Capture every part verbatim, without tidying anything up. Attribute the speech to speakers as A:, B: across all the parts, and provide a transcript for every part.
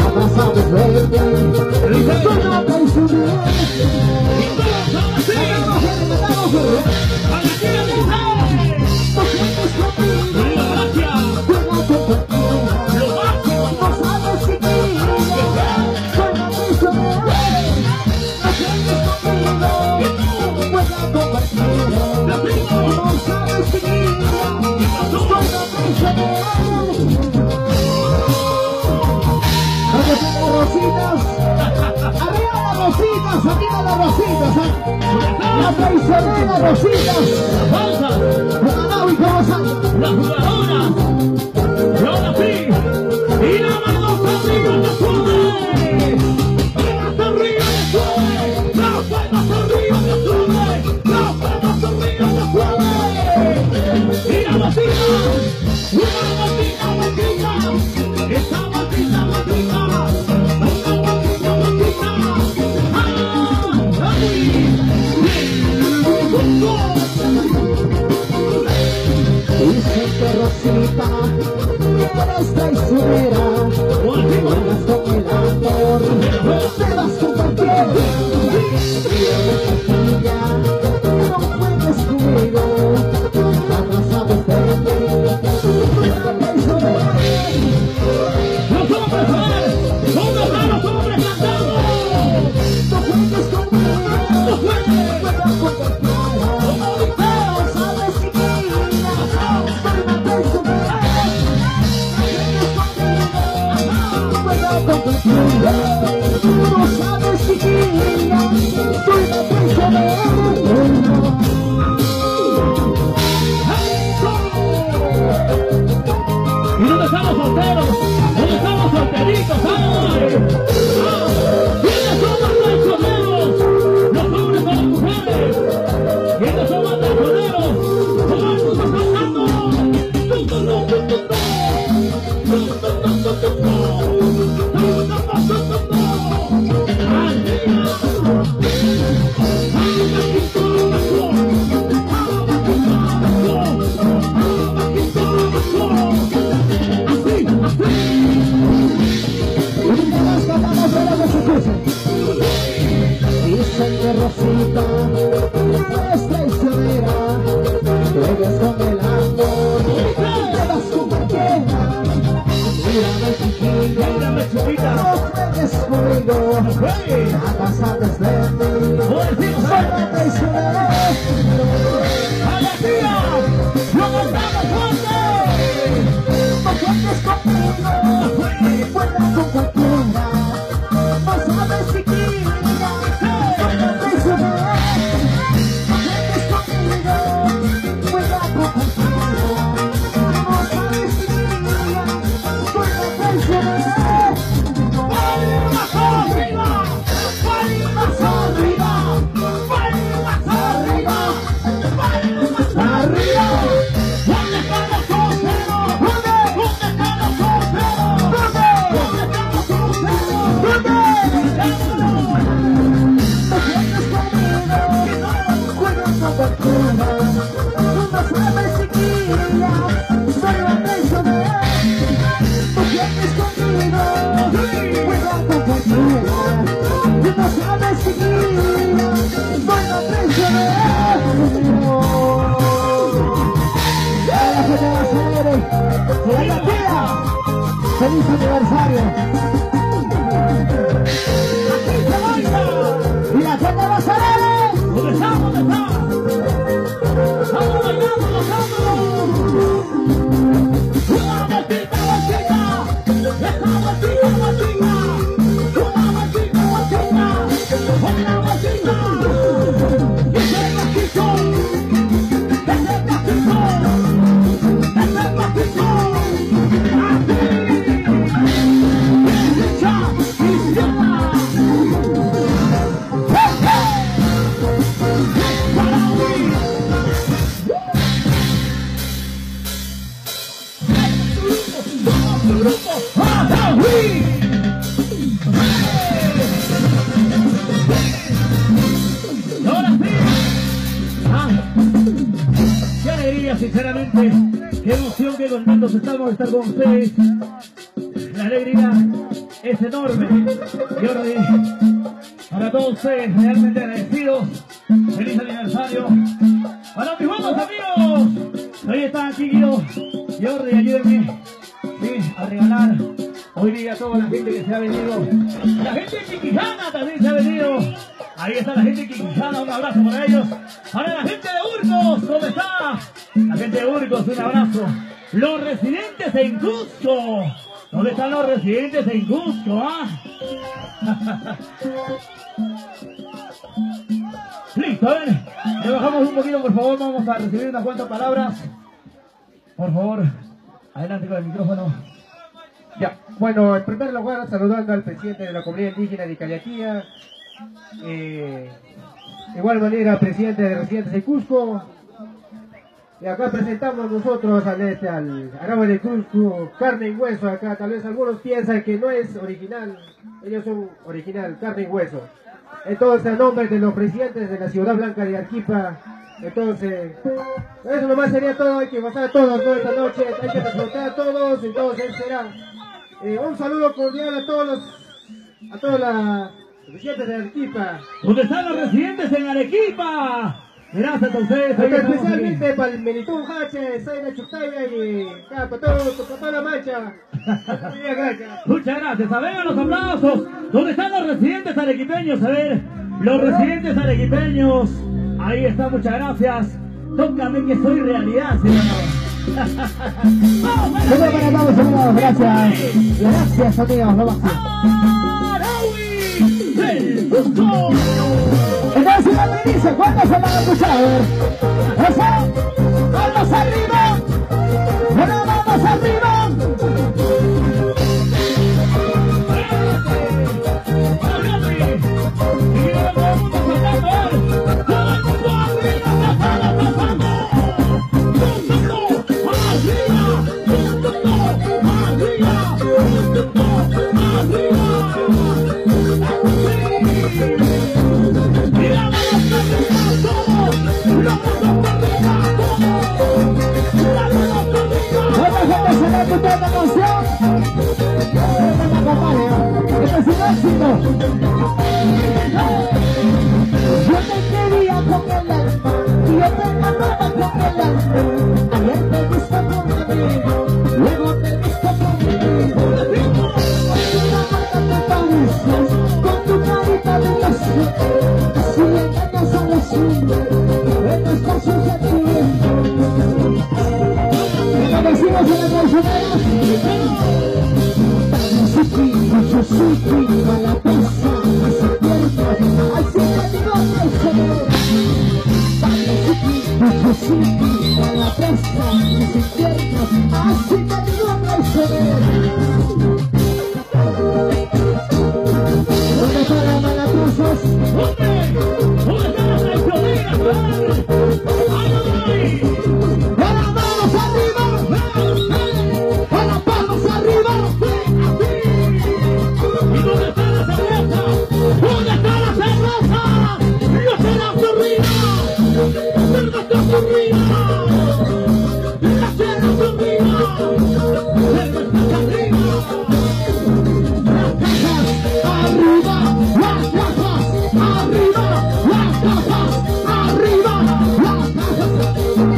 A: sabes verte, soy una traicionera. Arriba las rositas, ¿eh? La traicionera rositas. Jugador y cómo sale.
B: La jugadora. Y ahora sí. Y la mano arriba de suave. Más arriba de suave. Las palmas arriba de suave. Las palmas arriba de suave. Y la rosita. Una rosita, rosita. Esa rosita, rosita.
A: Dicen que Rosita, que eres traicionera, juegas con el amor, te vas con cualquiera. No juegues conmigo, no sabes verte, una traicionera.
B: ¡Los hombres, hombres, hombres, hombres cantando!
A: No juegues conmigo,
B: ¡No juegues!
A: juegas con cualquiera. No sabes siquiera, soy una traicionera. No sabes siquiera, soy una traicionera.
B: ¿Y dónde estamos solteros? ¿Dónde estamos solteritos? ¡Ay! ¡Ah! ¿Quiénes son más traicioneros? ¿Los hombres o las mujeres? ¿Quiénes son más traicioneros? ¡Vamos a cantando! ¡Tum, tum, tum, tum, tum, tum! ¡Tum, tum, tum, tum, tum, tum! ¡Tum, tum, tum, tum, tum!
A: Dicen que Rosita es traicionera, juegas con el amor, te vas con cualquiera. Mírame chiquilla,
B: Mírame, chiquita.
A: no juegues conmigo, nada sabes verte, soy una traicionera.
B: ¡A la tía! ¡Lo mandamos fuerte!
A: No juegues conmigo, juegas con cualquiera, no sabes siquiera. ¡Feliz aniversario!
B: ¡Aquí se baila!
A: ¡Y la gente va a saber!
B: ¿Dónde está? ¿Dónde está? ¡Estamos bailando nosotros! ¡Una vueltita, vueltita! ¡Esta vueltita, vueltita! ¡Una vueltita, vueltita! ¡Una vueltita! ¡Y ese platito! ¡Ese platito! ¡Ese platito! Qué alegría, sinceramente, qué emoción, qué contentos estamos de estar con ustedes. La alegría es es enorme. Jordi, para todos ustedes, realmente agradecidos. Feliz aniversario. Para mis buenos amigos, ahí están Kikio, Jordi, ayúdenme, sí, a regalar hoy día a toda la gente que se ha venido. La gente de Quiquijana también se ha venido. Ahí está la gente de Quiquijana, un abrazo para ellos. Para la gente de Urcos, ¿cómo está? La gente de Urcos, un abrazo. Los residentes en Cusco. ¿Dónde están los residentes en Cusco, ah? Listo, a ver, le bajamos un poquito, por favor, vamos a recibir unas cuantas palabras. Por favor, adelante con el micrófono.
C: Ya, bueno, en primer lugar, saludando al presidente de la comunidad indígena de Cayaquía, eh, de igual manera, al presidente de Residentes de Cusco, y acá presentamos nosotros al, este, al árabe de Cusco, carne y hueso acá, tal vez algunos piensan que no es original, ellos son original, carne y hueso. Entonces, a nombre de los presidentes de la Ciudad Blanca de Arequipa, entonces, eso nomás sería todo, hay que pasar a todos, ¿no? Esta noche, hay que disfrutar a todos, entonces será eh, un saludo cordial a todos los, a todos los residentes de Arequipa.
B: ¿Dónde están los residentes en Arequipa? Gracias a ustedes.
C: Especialmente para el Menitún Hache, Zaina Chutaya y para todos, para toda la mancha.
B: Muchas gracias. A ver, los aplausos. ¿Dónde están los residentes arequipeños? A ver, los residentes arequipeños. Ahí está, muchas gracias. Tócame que soy realidad, señor.
A: Vamos para todos, amigos. Gracias. Gracias, amigos. Lo máximo. Entonces, me dice, ¿cuántos se van a escuchar? A ver. Eso. Vamos arriba. Bueno, vamos arriba. Yo te quería con el alma, yo te amaba con el alma. Ayer te viste conmigo, luego te viste conmigo. Con tu carita de pasión, así engañas a los hombres, esto está sucediendo. ¿Qué decimos en el traicionero? Yo soy prima la pesa, así pierdo, así te digo traicionero. Yo soy prima la pesa, así pierdo, así te digo traicionero. ¿Dónde están las malatruzas?
B: ¿Dónde? ¿Dónde están las traicioneras? ¡Ay,
A: ¡Ahora vamos arriba! ¡Ahora vamos arriba!
B: ¿Y dónde está la cerveza? ¿Dónde está la cerveza? ¡Yo soy la zorrina! ¡Cerveza zorrina! ¡La cerveza zorrina! ¡Cerveza zorrina!
A: Las cajas, arriba, las cajas, arriba, las cajas, arriba, las cajas.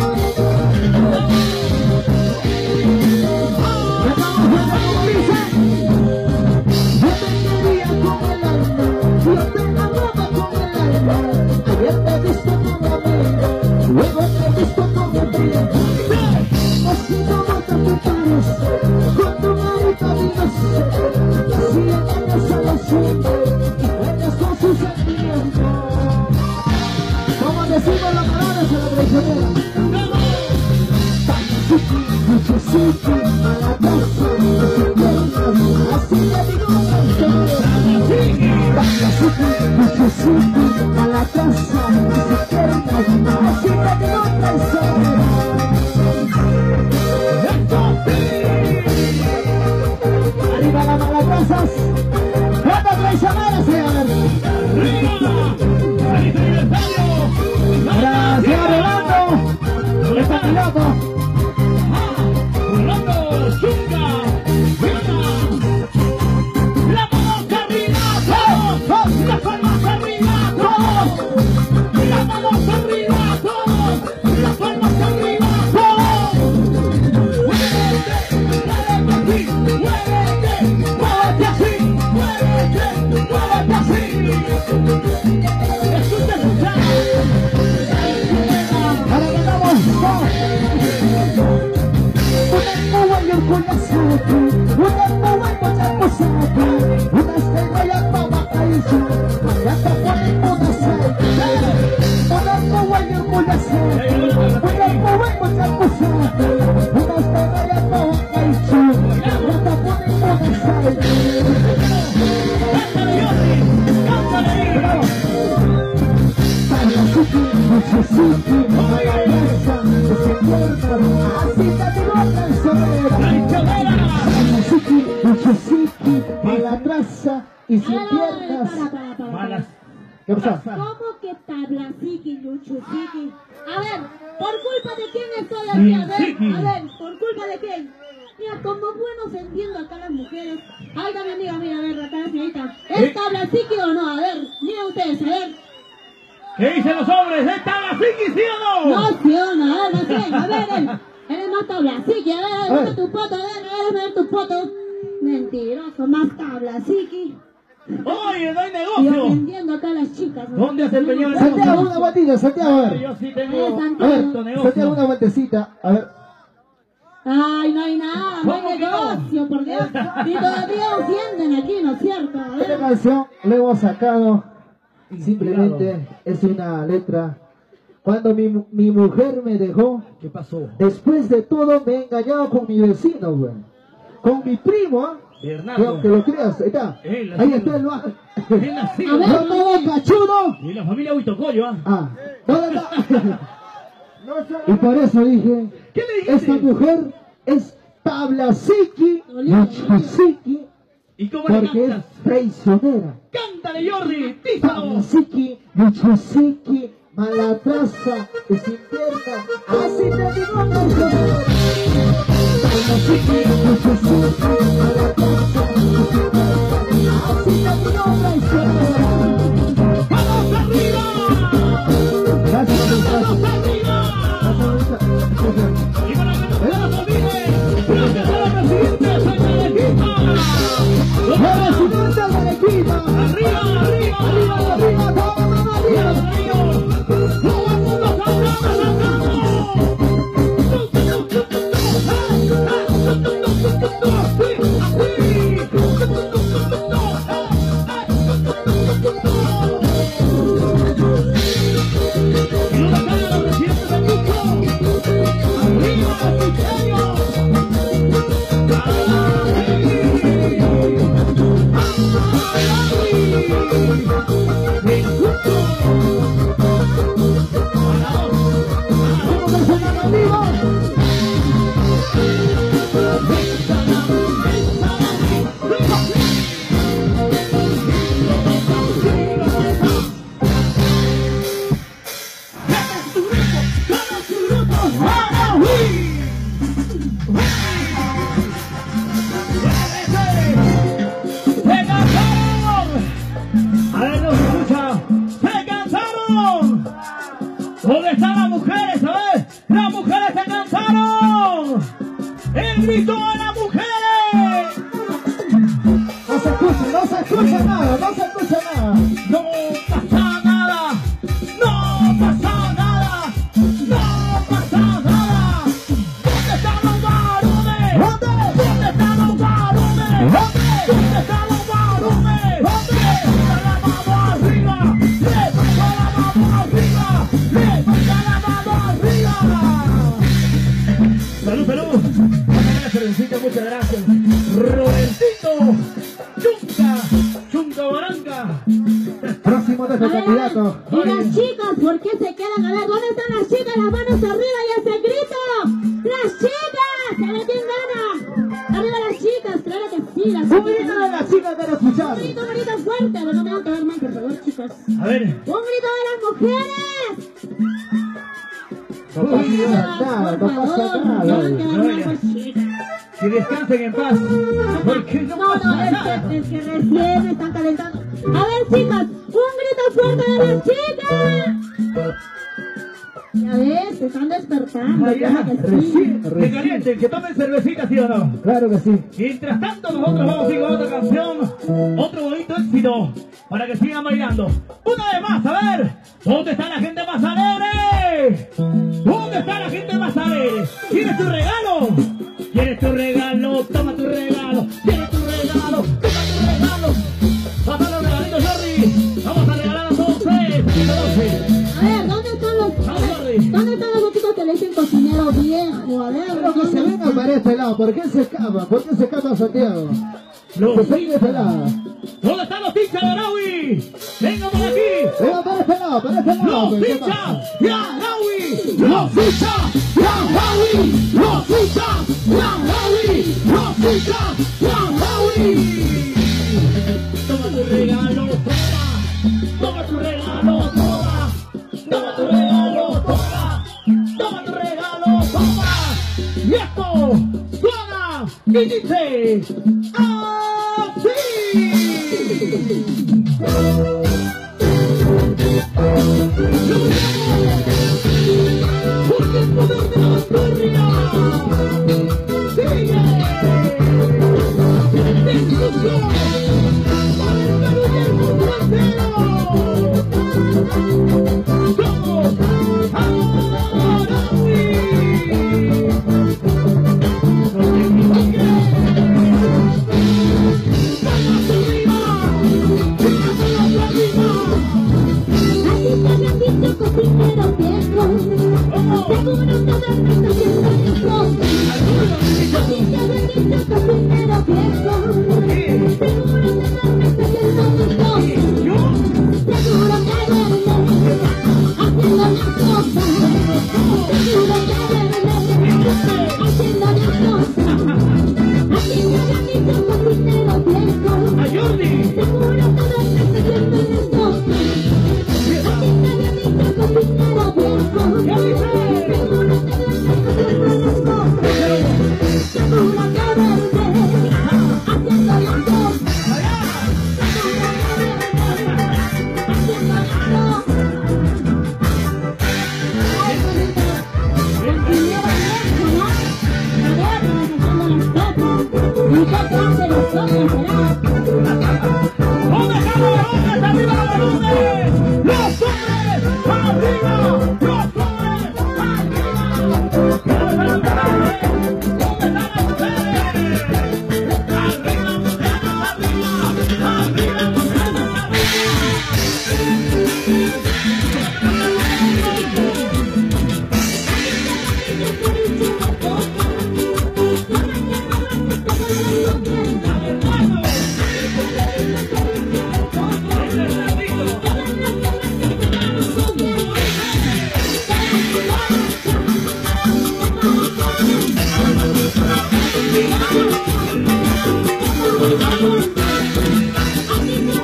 A: ¿Ya estamos viendo cómo dice? Yo te quería con el alma, yo te amaba con el alma. Ayer te viste como amigo, luego te viste como amigo. Así no mata tu pares, con tu carita de inocente. Así engañas a los hombres, y juegas con sus sentimientos. Como decimos las palabras a la traicionera. Yo soy prima la casa, así pierdo, así te digo traicionero. Yo soy prima la casa, así pierdo, así te digo traicionero. Arriba las malacosas. ¿Cuántas traicioneras, señor?
B: ¡Feliz aniversario!
A: Gracias, Rolando. Está piloto.
B: ¡Rolando Chunga! ¡Viva! ¡La
A: traza y sin
D: A ver,
A: piernas.
D: para, para, para,
B: Malas.
A: ¿Qué pasa?
D: ¿Cómo que tablasiqui, luchusiqui? A ver, ¿por culpa de quién estoy aquí? A ver, a ver, ¿por culpa de quién? Mira, como buenos entiendo acá las mujeres. Ay, dame amiga, mira, a ver, acá la señorita. ¿Es tablasiqui o no? A ver, miren ustedes, a ver.
B: ¿Qué dicen los hombres? ¿Es tablasiqui, sí o no?
D: No, sí o no, a ver, no sé, a ver, él. Él es más tablasiqui, a ver, a ver, tu foto, a ver, a ver, a ver tu foto. Mentiroso, más tablasiqui.
B: Oye, no hay
D: Y
B: negocio.
D: ofendiendo acá a las chicas. ¿no?
B: ¿Dónde has empeñado el
A: Santiago,
B: negocio?
A: una vueltita, Santiago, a ver.
B: Yo sí
D: Eh,
B: tengo
D: Santiago.
A: A
B: harto
A: ver,
B: negocio.
A: Santiago, una vueltecita. A ver.
D: Ay, no hay nada, no hay
B: ¿Cómo que no?
D: negocio, por Dios. Y todavía ofenden aquí, ¿no es cierto? A
A: Esta
D: ver.
A: canción la hemos sacado. Simplemente es una letra. Cuando mi, mi mujer me dejó,
B: ¿Qué pasó?
A: después de todo me he engañado con mi vecino, güey. Con mi primo, ¿ah?
B: Bernardo.
A: Que lo creas, ahí está.
B: Él,
A: Ahí
B: así.
A: está el bajo.
B: Él nacido.
D: A ver.
A: No todo cachudo.
B: Y la familia Huitocoyo, ¿ah?
A: Ah, ¿dónde está? Y por eso dije,
B: ¿Qué le dijiste?
A: esta mujer es tablasiqui, luchusiqui,
B: ¿Y cómo le
A: porque es
B: cantas?
A: traicionera.
B: ¡Cántale, Jordi! ¡Díselo!
A: Tablasiqui, luchusiqui, malatraza y sin pierna. Así te digo, traicionera. Tablasiqui, luchusiqui, malatraza y sin pierna. Así te digo, traicionera.
B: ¡Vamos arriba!
A: Gracias,
B: ¡Vamos
A: gracias.
B: arriba!
A: Gracias.
B: Y para que no se nos olvide, gracias a la presidenta Santa Arequipa.
A: ¡La residente de Arequipa!
B: ¡Arriba, arriba!
A: ¡Arriba, arriba, todo, arriba!
B: ¡Todo el mundo cantando, Y una cara a la presidenta de Cusco. ¡Arriba, Cristiano! ¡Se cansaron! A ver, no se escucha. ¡Se cansaron! ¿Dónde están las mujeres? A ver, las mujeres se cansaron. El grito a las mujeres.
A: No se escucha, no se escucha nada, no se escucha nada.
B: No pasa nada. No pasa nada. No pasa nada. ¿Dónde están los varones?
A: ¿Dónde?
B: ¿Dónde están los varones? ¿Dónde están los varones? Levanta la mano arriba. Levanta la mano arriba. Levanta la mano arriba. Salud, Perú. Una cervecita, muchas gracias. Robertito. Chunca. Chunca Barranca.
A: Próximo de
D: A ver,
A: candidato.
D: y las chicas, ¿por qué se quedan? A ver, ¿dónde están las chicas? Las manos arriba y hace grito. ¡Las chicas! A ver, ¿quién gana? Arriba las chicas, claro que sí, las
A: Un
D: chicas.
A: grito de las chicas para escuchar.
D: Un grito, un grito fuerte. A ver, no me van a quedar mal, por favor, chicos.
B: A ver.
D: ¡Un grito de las mujeres!
A: No pasa nada, no
D: Por favor,
A: pasa
D: no me van a
A: nada.
D: quedar mal, pues, chicas.
B: Que descansen en paz. Porque no,
D: No,
B: pasa
D: no, es
B: nada.
D: que, es que recién me están calentando. A ver, chicas, un grito fuerte de las chicas. Ya ves, se están despertando,
B: Ay,
D: claro
B: ya,
D: que sí.
A: Recién,
B: Que
A: recién.
B: calienten, que tomen cervecita, ¿sí o no?
A: Claro que sí.
B: Mientras tanto, nosotros vamos a ir con otra canción, otro bonito éxito, para que sigan bailando. Una vez más, a ver, ¿dónde está la gente más alegre? ¿Dónde está la gente más alegre? ¿Quieres tu regalo? ¿Quieres tu regalo? Toma tu regalo. ¿Quieres tu regalo? Toma tu regalo. Pasa los regalitos, Jordi. Vamos a regalar a todos ustedes.
D: A ver, ¿dónde están los, a ver, ¿dónde están los chicos que le dicen cocinero viejo? A ver,
A: Quiero que se
D: ¿dónde
A: vengan para este lado. ¿Por qué se escapa? ¿Por qué se escapa Santiago?
B: Los
A: Que se venga de este lado.
B: ¿Dónde están los hinchas de Araui? ¡Vengan por aquí!
A: Vengan para este lado, para este lado.
B: ¡Los
A: pues, ¿qué
B: hinchas
A: pasa?
B: de Araui! ¡Los hinchas de Araui! ¡Los hinchas de Araui! ¡Los hinchas de Araui! Y dice así. Porque el poder de la vanguardia sigue. Discusión para el Perú y el mundo entero. Somos Araui.
D: Cocinero viejo, seguro que me está haciendo rico. A ti te habían dicho cocinero viejo, seguro que me está haciendo rico. Seguro que verme haciendo las cosas, seguro que verme haciendo las cosas. A ti te habían dicho cocinero viejo, seguro que me está haciendo rico. Cocinero viejo, ¿qué dice? Seguro que me está haciendo seguro que verme haciendo las cosas, seguro que verme haciendo las cosas. Cocinero viejo, ¿no? A ver, haciendo las cosas. ¿Y qué clase de cosas será?
B: ¿Dónde están los hombres? ¡Arriba los hombres! ¡Los hombres! ¡Arriba! ¡Los hombres! ¡Arriba! ¿Dónde están las mujeres? ¿Dónde están las mujeres? ¡Arriba, mujeres! ¡Arriba! ¡Arriba, mujeres!
D: Arriba.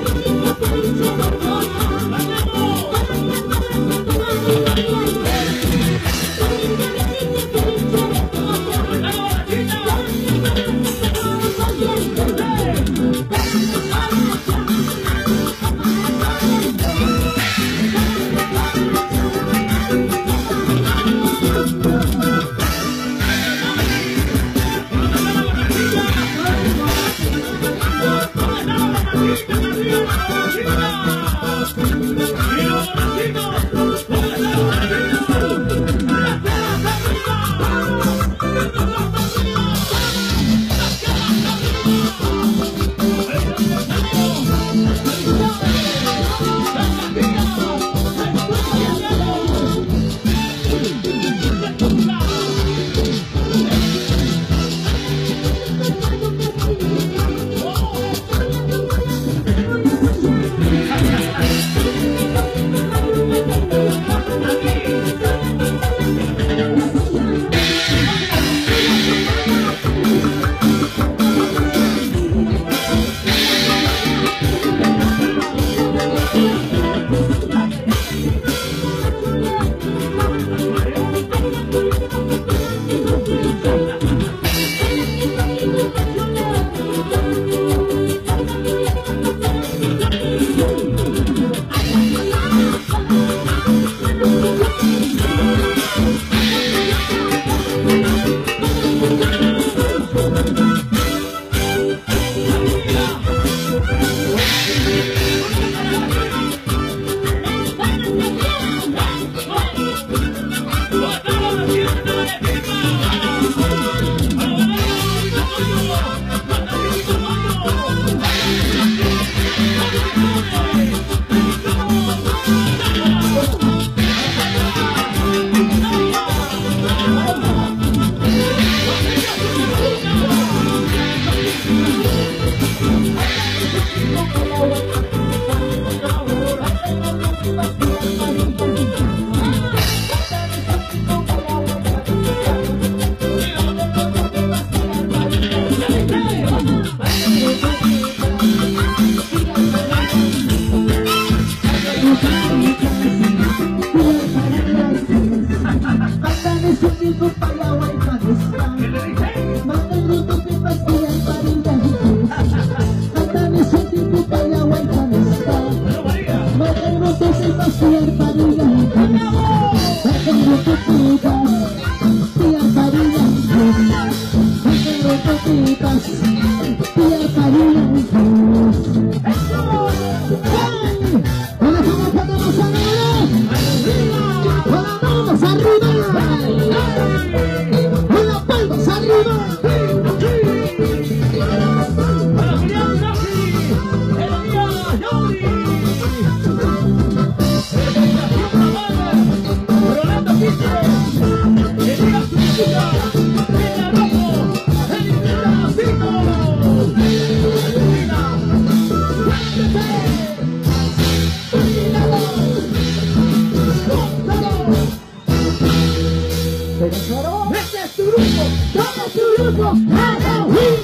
A: Este es tu grupo, todo tu grupo, Halloween.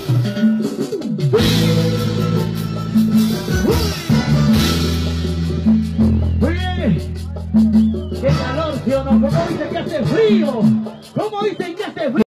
B: Muy bien. Qué calor, ¿sí o no? ¿Cómo dicen que hace frío? ¿Cómo dicen que hace frío?